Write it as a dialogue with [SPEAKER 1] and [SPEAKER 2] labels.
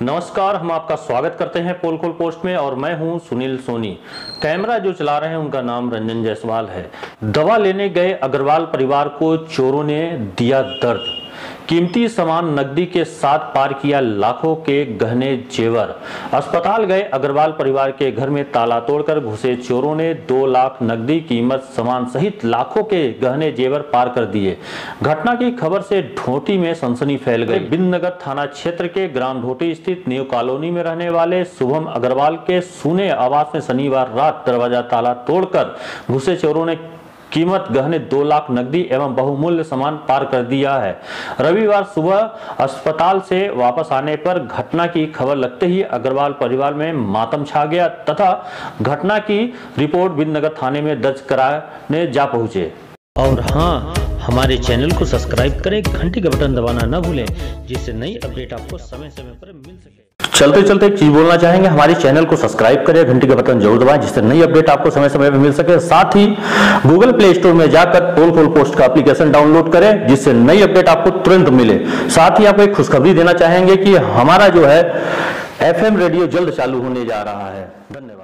[SPEAKER 1] नमस्कार, हम आपका स्वागत करते हैं पोलखोल पोस्ट में और मैं हूं सुनील सोनी। कैमरा जो चला रहे हैं उनका नाम रंजन जायसवाल है। दवा लेने गए अग्रवाल परिवार को चोरों ने दिया दर्द। कीमती सामान नकदी के साथ पार किया लाखों के गहने जेवर। अस्पताल गए अग्रवाल परिवार के घर में ताला तोड़कर घुसे चोरों ने 2 लाख नकदी कीमत सामान सहित लाखों के गहने जेवर पार कर दिए। घटना की खबर से ढोटी में सनसनी फैल गई। बिंदनगर थाना क्षेत्र के ग्राम ढोटी स्थित न्यू कॉलोनी में रहने वाले शुभम अग्रवाल के सूने आवास में शनिवार रात दरवाजा ताला तोड़कर घुसे चोरों ने कीमत गहने 2 लाख नकदी एवं बहुमूल्य सामान पार कर दिया है। रविवार सुबह अस्पताल से वापस आने पर घटना की खबर लगते ही अग्रवाल परिवार में मातम छा गया तथा घटना की रिपोर्ट बिंदनगर थाने में दर्ज कराने जा पहुंचे। और हाँ, हमारे चैनल को सब्सक्राइब करें, घंटी का बटन दबाना न भूलें जिससे नई अपडेट आपको समय समय पर मिल सके। चलते चलते एक चीज बोलना चाहेंगे, हमारे चैनल को सब्सक्राइब करें, घंटी का बटन जरूर दबाएं जिससे नई अपडेट आपको समय समय पर मिल सके। साथ ही गूगल प्ले स्टोर में जाकर पोलखोल पोस्ट का एप्लीकेशन डाउनलोड करें जिससे नई अपडेट आपको तुरंत मिले। साथ ही आपको एक खुशखबरी देना चाहेंगे कि हमारा जो है FM रेडियो जल्द चालू होने जा रहा है। धन्यवाद।